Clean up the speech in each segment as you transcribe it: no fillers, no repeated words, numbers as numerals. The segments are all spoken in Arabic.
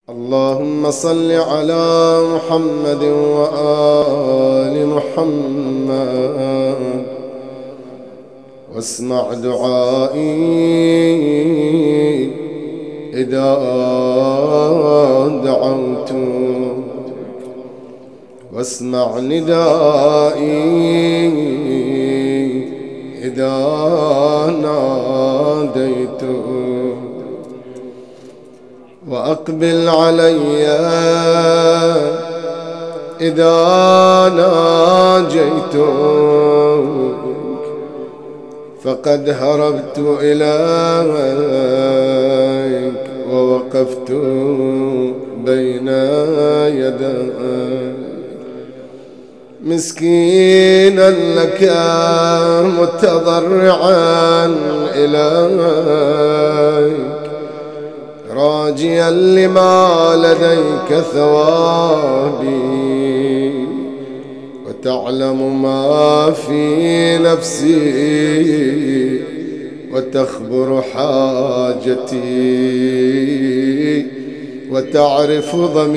اللهم صل على محمد وآل محمد واسمع دعائي إذا دعوت واسمع ندائي إذا ناديت وأقبل علي إذا ناجيتك فقد هربت إليك ووقفت بين يديك مسكينا لك متضرعا إليك راجيا لما لديك ثوابي وتعلم ما في نفسي وتخبر حاجتي وتعرف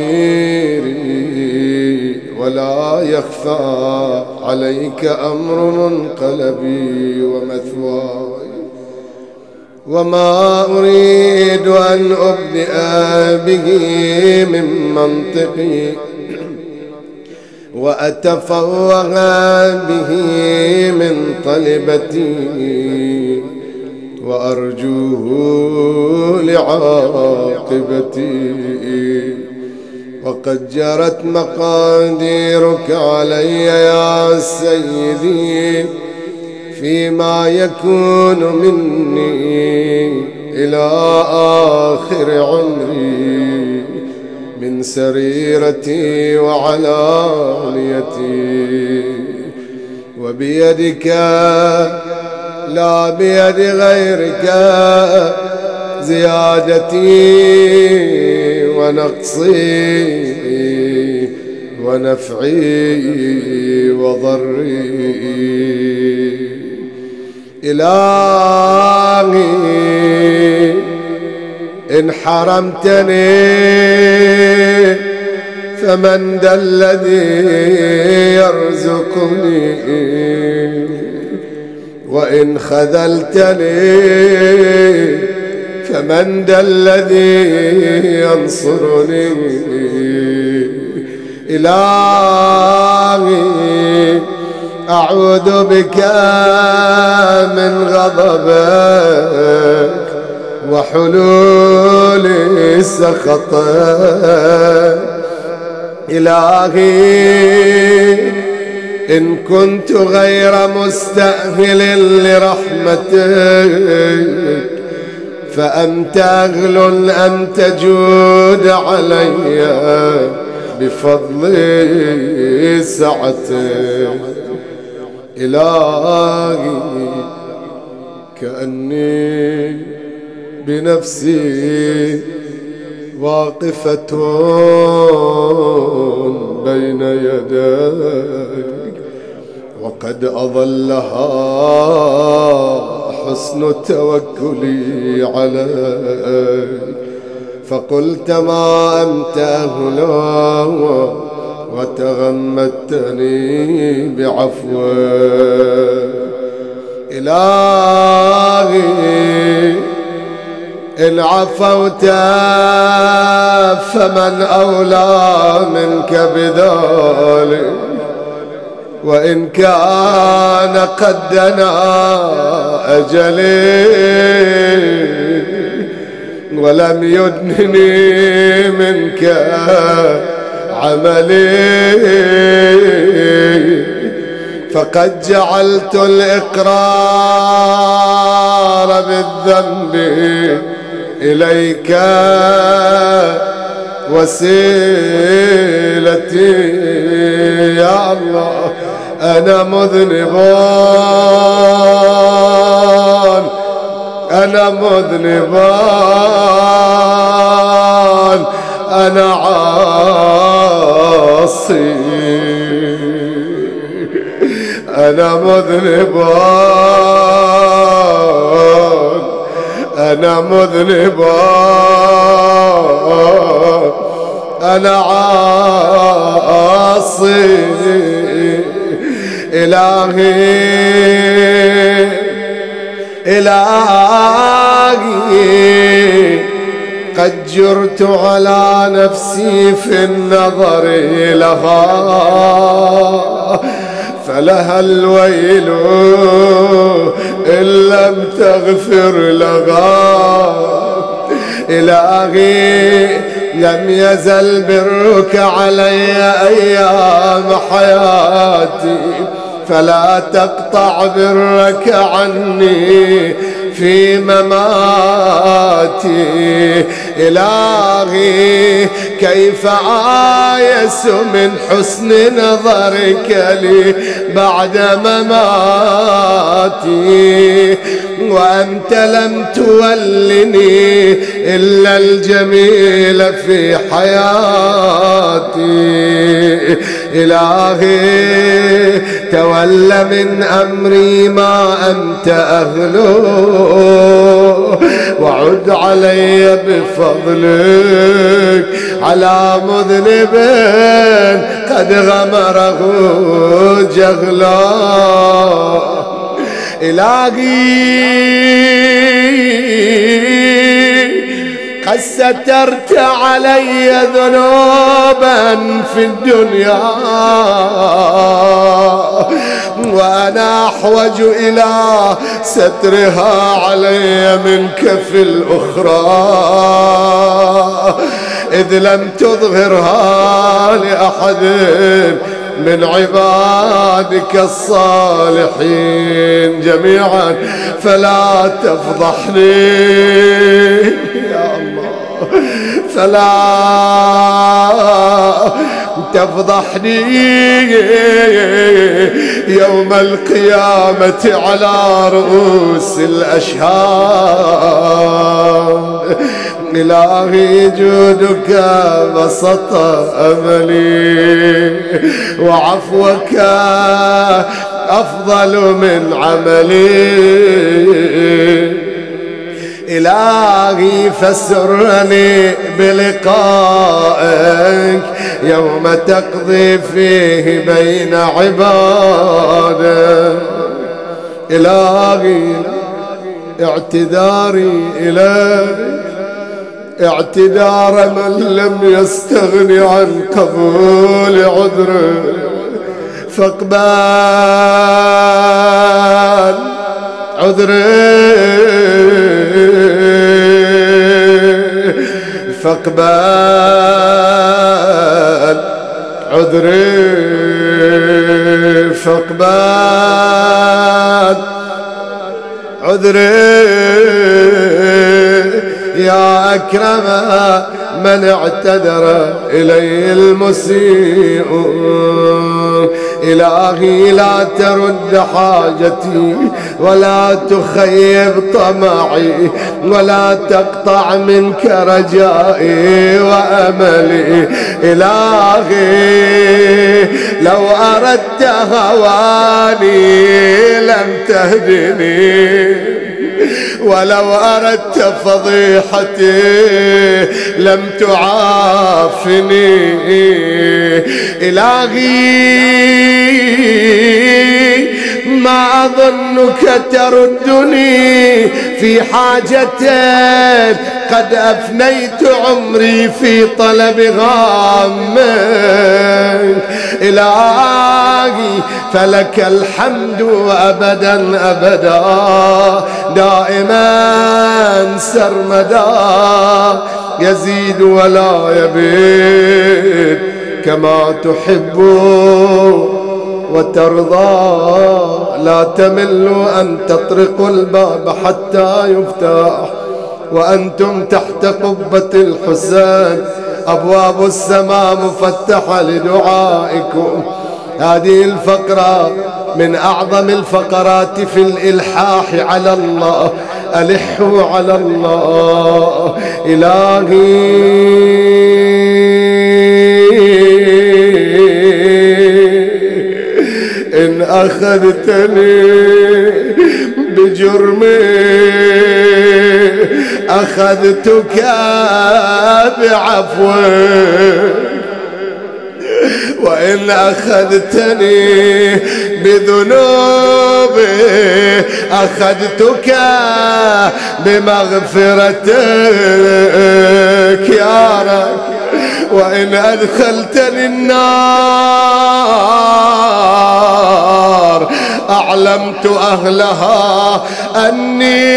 ضميري ولا يخفى عليك أمر منقلبي ومثواي وما أريد أن أبدئ به من منطقي وأتفوه به من طلبتي وأرجوه لعاقبتي وقد جرت مقاديرك علي يا سيدي فيما يكون مني إلى آخر عمري من سريرتي وعلانيتي وبيدك لا بيد غيرك زيادتي ونقصي ونفعي وضري إلهي إن حرمتني فمن ذا الذي يرزقني وإن خذلتني فمن ذا الذي ينصرني إلهي أعوذ بك من غضبك وحلول سخطك إلهي إن كنت غير مستأهل لرحمتك فأنت أهل أن تجود علي بفضل سعتك إلهي كأني بنفسي واقفة بين يديك وقد أظلها حسن توكلي عليك فقلت ما أنت أهله وتغمدتني بعفوك إلهي إن عفوت فمن أولى منك بذلك وإن كان قد دنا أجلي ولم يدنني منك عملي فقد جعلت الإقرار بالذنب إليك وسيلتي يا الله أنا مذنب أنا مذنب أنا عاصي أنا مذنب أنا مذنب وأنا عاصي إلهي إلهي قد جرت على نفسي في النظر لها فلها الويل إن لم تغفر لها إلهي لم يزل برك علي أيام حياتي فلا تقطع برك عني في مماتي إلهي كيف آيس من حسن نظرك لي بعد مماتي وأنت لم تولني إلا الجميل في حياتي إلهي تول من أمري ما أنت أهله وعد علي بفضلك على مذنب قد غمره جهلا إلهي قد سترت علي ذنوبا في الدنيا وأنا أحوج إلى سترها علي منك في الأخرى إذ لم تظهرها لأحد من عبادك الصالحين جميعا فلا تفضحني يا الله فلا تفضحني يوم القيامة على رؤوس الأشهاد إلهي جودك بسط أملي وعفوك أفضل من عملي إلهي فسرني بلقائك يوم تقضي فيه بين عبادك إلهي اعتذاري إليك اعتذار من لم يستغن عن قبول عذره فاقبل عذري فاقبل عذري فاقبل عذري يا أكرم من اعتذر إلي المسيء إلهي لا ترد حاجتي ولا تخيب طمعي ولا تقطع منك رجائي وأملي إلهي لو أردت هواني لم تهدني ولو أردت فضيحتي لم تعافني إلهي ما أظنك تردني في حاجة قد أفنيت عمري في طلبها منك إلهي فلك الحمد أبدا أبدا دائما سرمدا يزيد ولا يبيد كما تحب وترضى لا تمل أن تطرقوا الباب حتى يفتح وأنتم تحت قبة الحسين أبواب السماء مفتحة لدعائكم. هذه الفقرة من أعظم الفقرات في الإلحاح على الله. ألحوا على الله. إلهي إن أخذتني بجرمي أخذتك بعفوك وإن أخذتني بذنوبي أخذتك بمغفرتك يا رب. وإن أدخلتني النار أعلمت أهلها أني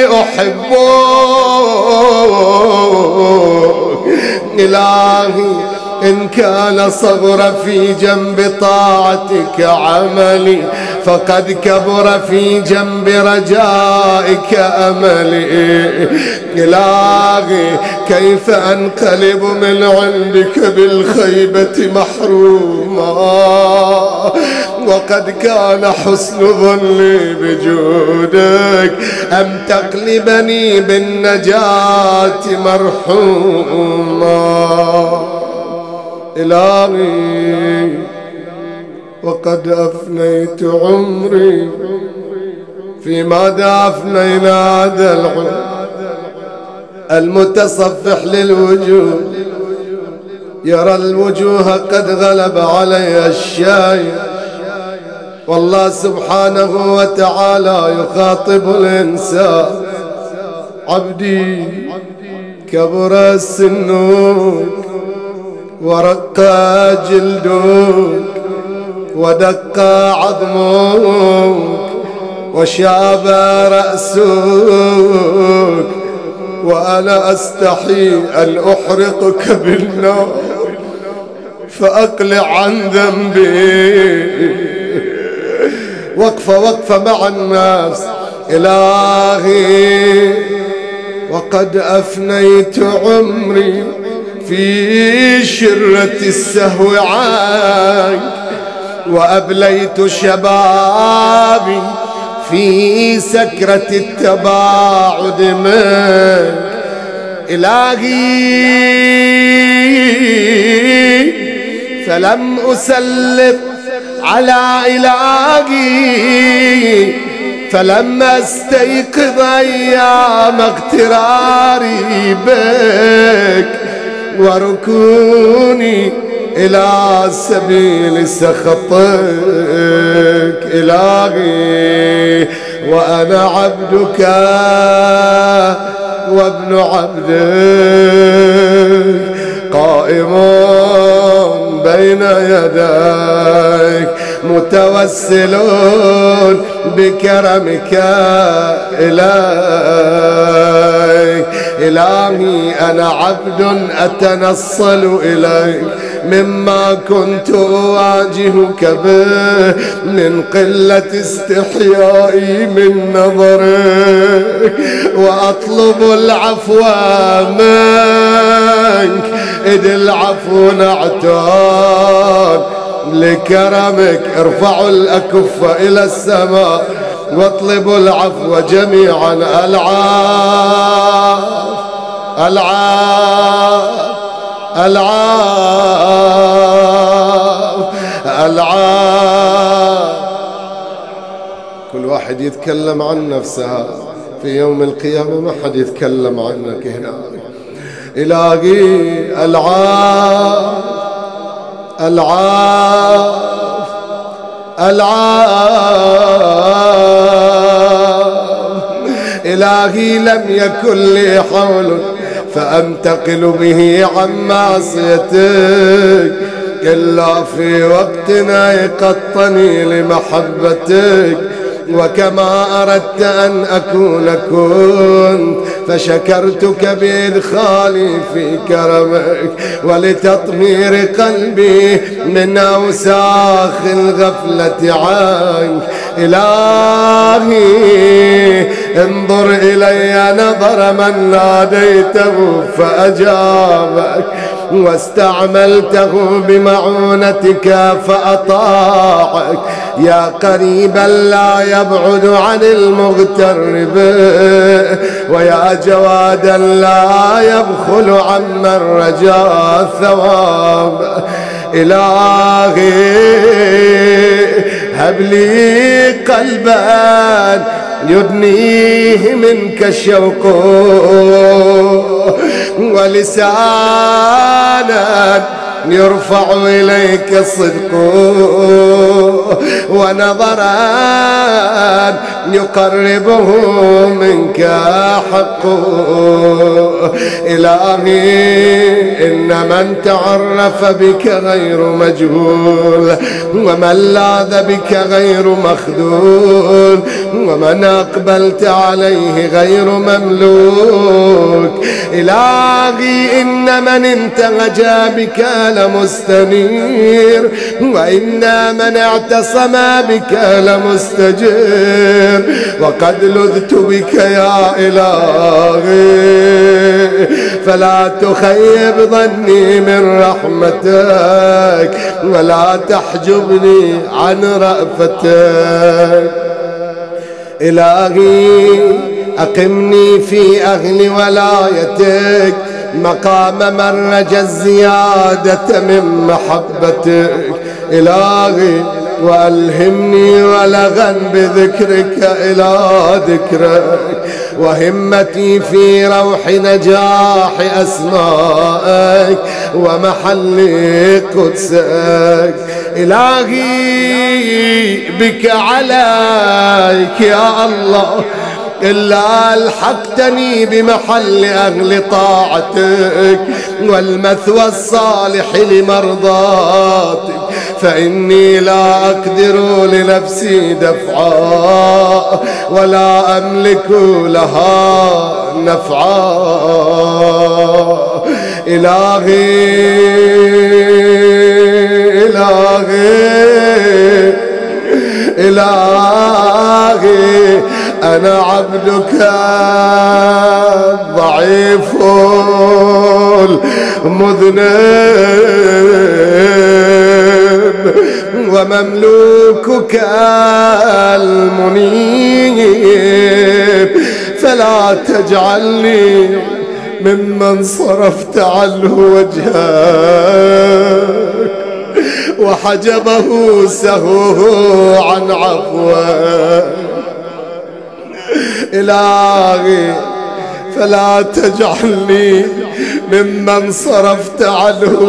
أحبك. إلهي إن كان صغر في جنب طاعتك عملي فقد كبر في جنب رجائك أملي. إلهي كيف أنقلب من عندك بالخيبة محروما وقد كان حسن ظني بجودك أم تقلبني بالنجاة مرحوما. إلهي وقد أفنيت عمري فيما أفنينا هذا العمر المتصفح للوجوه يرى الوجوه قد غلب علي الشايب. والله سبحانه وتعالى يخاطب الإنسان عبدي كبر سنك ورقى جلدك ودق عظمك وشاب رأسك وأنا أستحي أن أحرقك بالنار فأقلع عن ذنبي. وقفة مع الناس. إلهي وقد أفنيت عمري في شرة السهو عنك وأبليت شبابي في سكرة التباعد منك. إلهي فلم أسلط على إلهي فلم أستيقظ أيام اغتراري بك وركوني إلى سبيل سخطك. إلهي وأنا عبدك وابن عبدك قائم بين يديك متوسلون بكرمك إليك. إلهي أنا عبد أتنصل إليك مما كنت أواجهك به من قلة استحيائي من نظرك وأطلب العفو منك إذ العفو نعتان لكرمك. ارفعوا الأكف إلى السماء واطلبوا العفو جميعا. العاف العاف العاف العاف. كل واحد يتكلم عن نفسه في يوم القيامة ما حد يتكلم عنك هنا. إلهي العاف العاف العاف. إلهي لم يكن لي حول فأنتقل به عن معصيتك إلا في وقت أيقظتني لمحبتك وكما أردت أن أكون كنت فشكرتك بإدخالي في كرمك ولتطهير قلبي من أوساخ الغفلة عنك. إلهي انظر إلي نظر من ناديته فأجابك واستعملته بمعونتك فأطاعك. يا قريبا لا يبعد عن المغتر به ويا جوادا لا يبخل عمن رجا الثواب. إلهي هب لي قلبا يدنيه منك الشوق ولسانا يرفع إليك الصدق ونظرا يقربه منك حق. إلهي إن من تعرف بك غير مجهول، ومن لاذ بك غير مخذول، ومن أقبلت عليه غير مملوك. إلهي إن من انتهج بك لمستنير، وإن من اعتصم بك لمستجير. وقد لذت بك يا إلهي فلا تخيب ظني من رحمتك، ولا تحجبني عن رأفتك. إلهي أقمني في أهل ولايتك مقام من رجا الزيادة من محبتك. إلهي وألهمني ولغا بذكرك إلى ذكرك، وهمتي في روح نجاح أسمائك ومحل قدسك. إلهي بك عليك يا الله إلا ألحقتني بمحل أهل طاعتك والمثوى الصالح لمرضاتك، فإني لا أقدر لنفسي دفعا ولا أملك لها نفعا. إلهي إلهي إلهي أنا عبدك ضعيف مذنب، ومملوكك المنيب، فلا تجعلني ممن صرفت عنه وجهك وحجبه سهوه عن عفوك. إلهي فلا تجعلني ممن صرفت عنه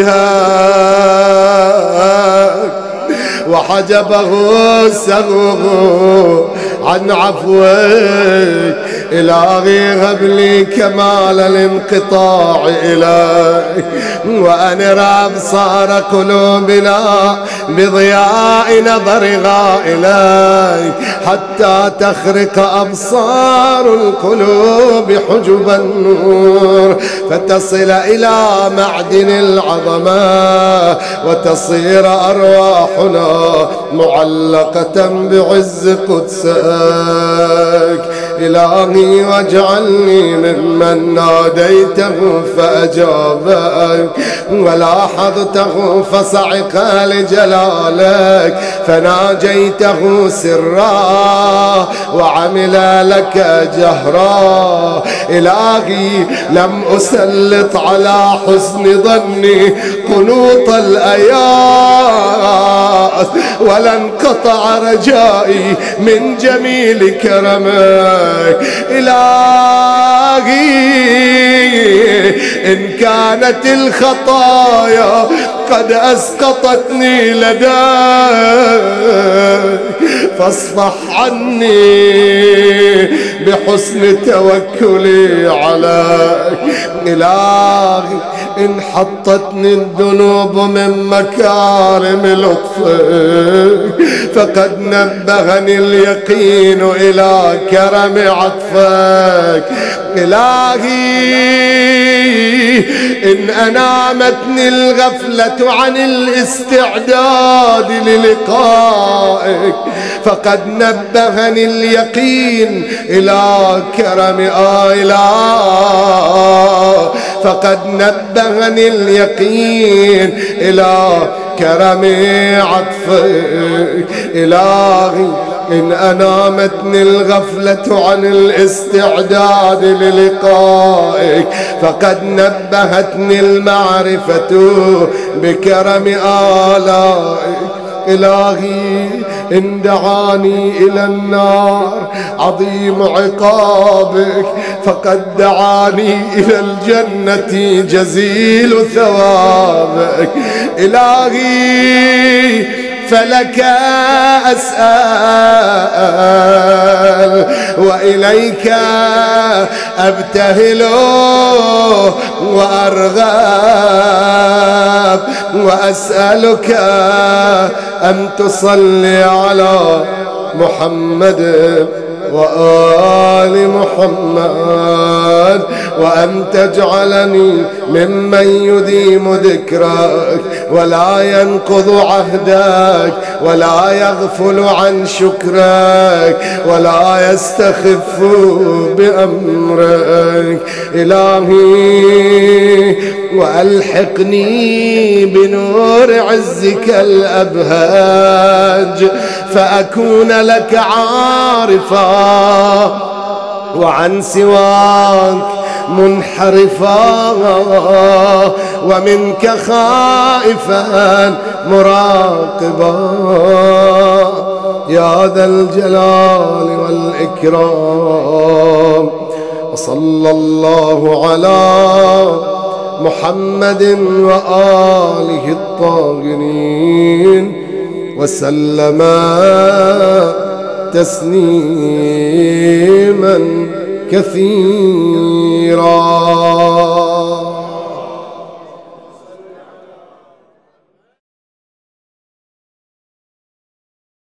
وجهك وحجبه سهوه عن عفوك. إلهي هب لي كمال الانقطاع إليك، وأنر أبصار قلوبنا بضياء نظرها إليك، حتى تخرق أبصار القلوب حجب النور، فتصل إلى معدن العظمة، وتصير أرواحنا معلقة بعز قدسك. إلهي واجعلني ممن ناديته فأجابك، ولاحظته فصعق لجلالك، فناجيته سرا وعمل لك جهرا. إلهي لم أسلط على حسن ظني قنوط الآيات، ولا انقطع رجائي من جميل كرمك. إلهي إن كانت الخطايا قد أسقطتني لديك فاصفح عني بحسن توكلي عليك. إلهي إن حطتني الذنوب من مكارم لطفك فقد نبهني اليقين إلى كرم عطفك. إلهي إن أنامتني الغفلة عن الاستعداد للقائك فقد نبهني اليقين إلى كرم فقد نبهني اليقين إلى كرم عطفك. إلهي إن أنامتني الغفلة عن الاستعداد للقائك فقد نبهتني المعرفة بكرم آلائك. إلهي إن دعاني إلى النار عظيم عقابك، فقد دعاني إلى الجنة جزيل ثوابك. إلهي فلك أسأل وإليك أبتهل وأرغب، وأسألك أن تصلي على محمد وآل محمد، وأن تجعلني ممن يديم ذكرك ولا ينقض عهدك ولا يغفل عن شكرك ولا يستخف بأمرك. إلهي وألحقني بنور عزك الأبهاج، فأكون لك عارفا وعن سواك منحرفا، ومنك خائفا مراقبا، يا ذا الجلال والإكرام. وصلى الله على محمد وآله الطاهرين وسلم تسليما كثيرا.